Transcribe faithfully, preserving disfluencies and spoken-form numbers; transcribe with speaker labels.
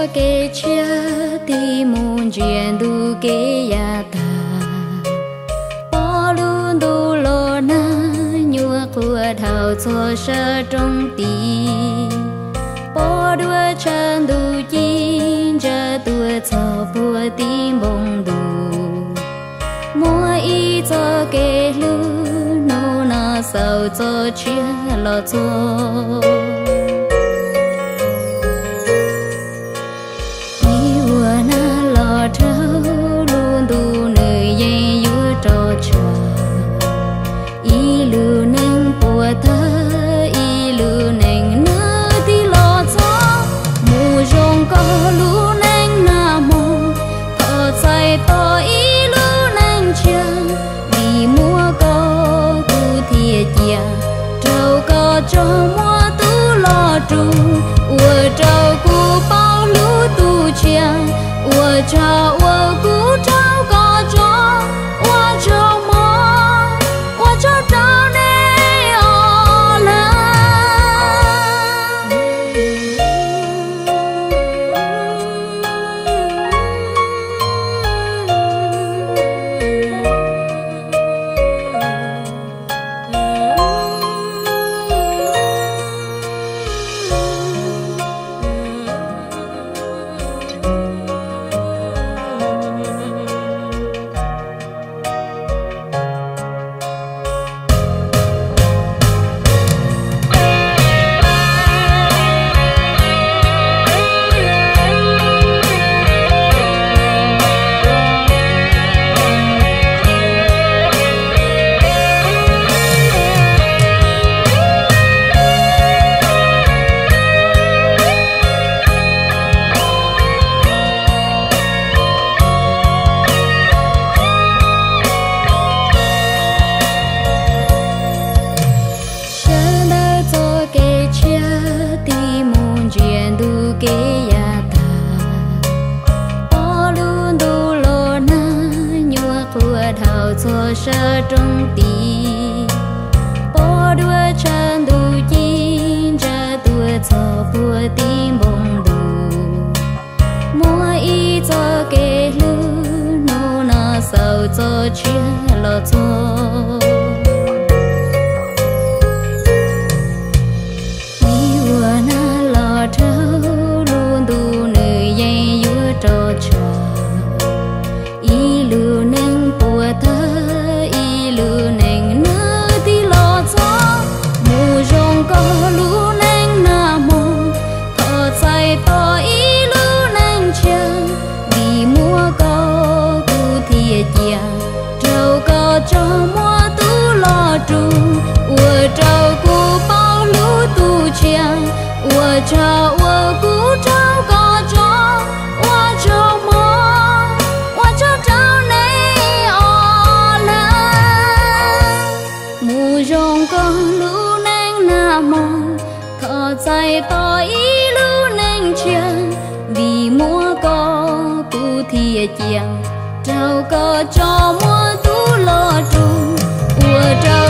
Speaker 1: cái chia thì muốn chuyện đủ cái ya ta bỏ luôn đủ lo na nhua của thảo cho sơ trong tì bỏ đua chân đủ chín cho tua cho bùa tim bông đủ mua ý cho cái lu nô na sao cho chia lo cho trâu luôn đủ nơi dây dưa trò chờ ý lưu nâng bùa thơ ý lưu nâng nơ thì lo gió mù rong có lưu nâng nà mô thọ say to ý lưu nâng chân vì mua có tu thiệt già trâu có cho mua tu lo tru ua trâu cu bao lưu tu chia我找我鼓找个着，我找梦，我找找你哦了。cho sơ trong tì bỏ đua chân đủ chín ra tua cho bùa tim bông đủ mua ý cho kê lư nô na sao cho chia lo cho cho mua tu lo tru ua trâu cu bao lú tu chia ua trâu ua cu trâu có cho ua trâu mơ ua trâu trâu này o la mù rong có lú nang na mong thọ dài to ý lú nang chia vì mua có tu thiệt chàng trâu có cho mua tu lo tru ua trâu